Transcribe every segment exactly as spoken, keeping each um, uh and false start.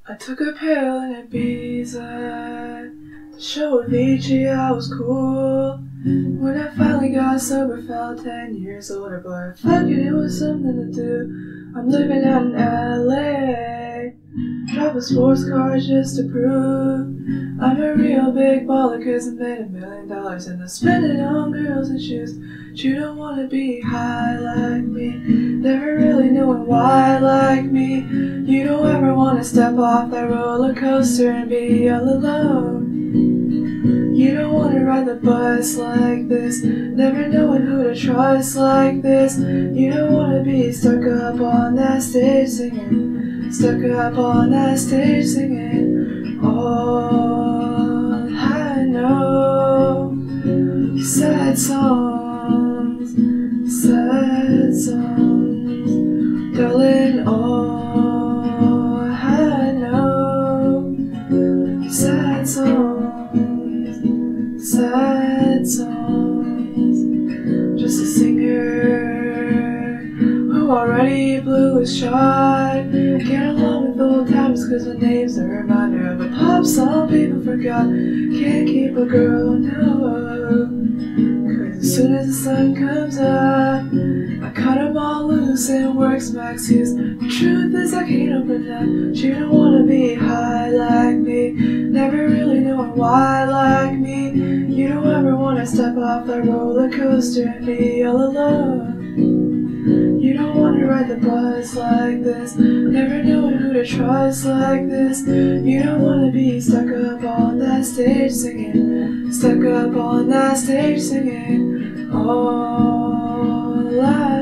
I took a pill in Ibiza to show Avicii I was cool. When I finally got sober, felt ten years older, but fuck it, it was something to do. I'm living out in L A, drive a sports car just to prove I'm a real big baller, cause I made a million dollars and I spend it on girls and shoes. But you don't wanna be high like me, never really knowing why like me. You don't ever wanna step off that roller coaster and be all alone. You don't wanna ride the bus like this, never knowing who to trust like this. You don't wanna be stuck up on that stage singing, stuck up on that stage singing. All I know, sad songs, sad songs, darling. All I know, sad songs, sad songs. Just a singer who already blew his shot. Get along with old times cause my name's a reminder of a pop song people forgot. Can't keep a girl, no, cause as soon as the sun comes up I cut them all loose and works my excuse. The truth is I can't open up. She don't wanna be high like me, never really knowing why like me. You don't ever wanna step off that roller coaster and be all alone. You don't wanna ride the bus like this, never knowing who to trust like this. You don't wanna be stuck up on that stage singing, stuck up on that stage singing. All I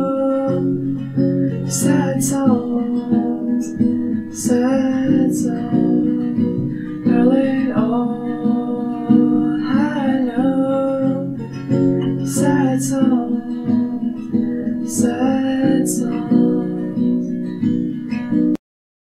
know, sad songs, sad songs, darling. All I know, sad songs, sad songs.